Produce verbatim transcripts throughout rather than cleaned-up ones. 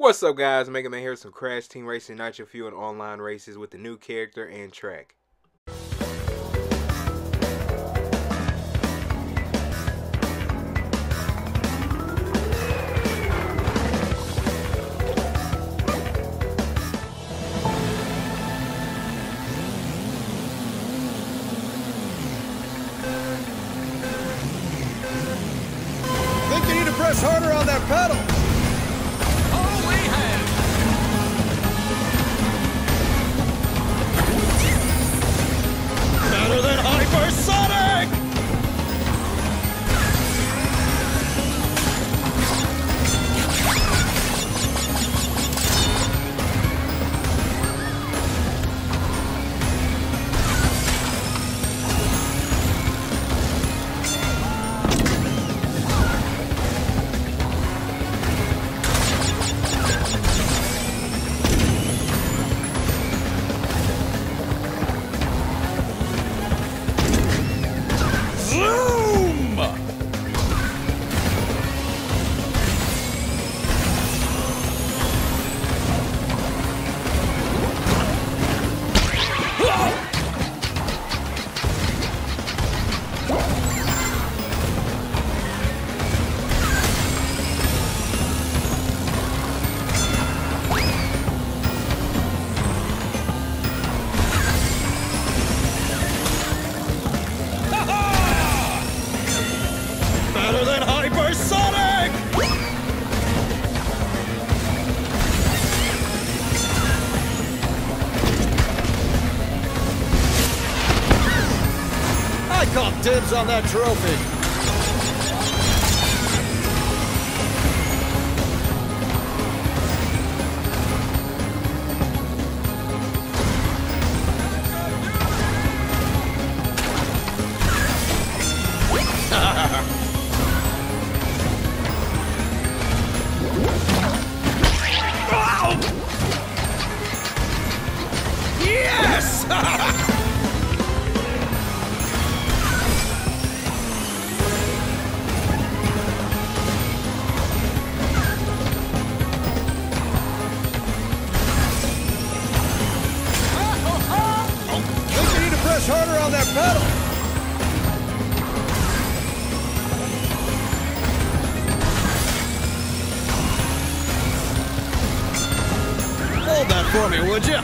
What's up, guys? Mega Man here with some Crash Team Racing Nitro Fuel and online races with the new character and track. Think you need to press harder on that pedal. Better than Hypersonic! Better than Hypersonic! I call dibs on that trophy. Yes! Think you need to press harder on that pedal. Hold that for me, would you?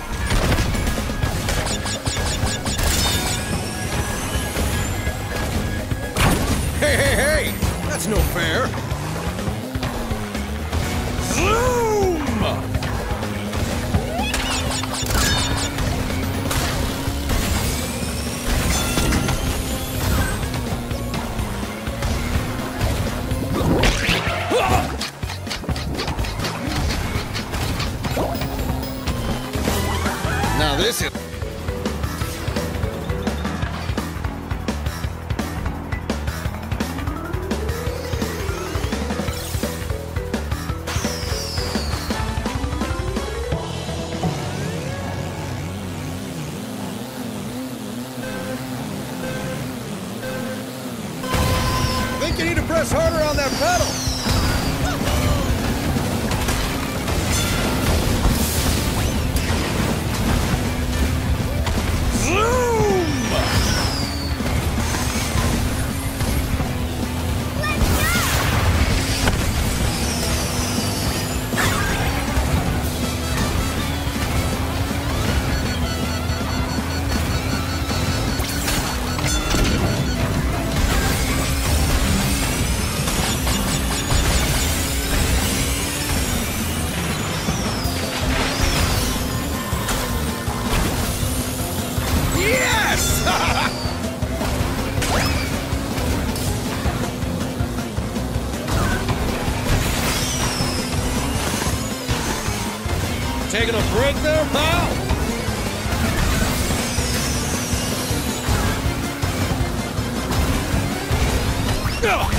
Hey, hey, hey! That's no fair! Zoom! Now this is... Think you need to press harder on that pedal. Zoom! Yes! Taking a break there, pal? Ugh.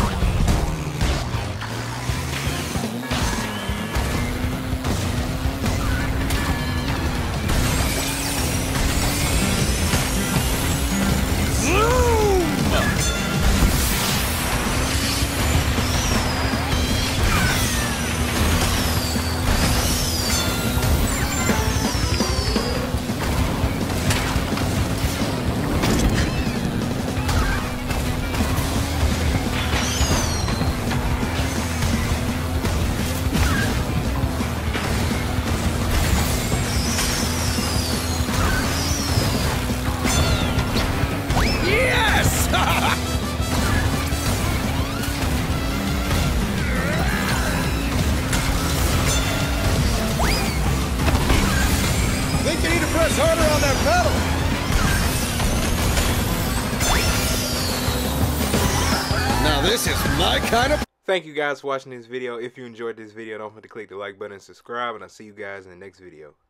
This is my kind of... Thank you guys for watching this video. If you enjoyed this video, don't forget to click the like button and subscribe, and I'll see you guys in the next video.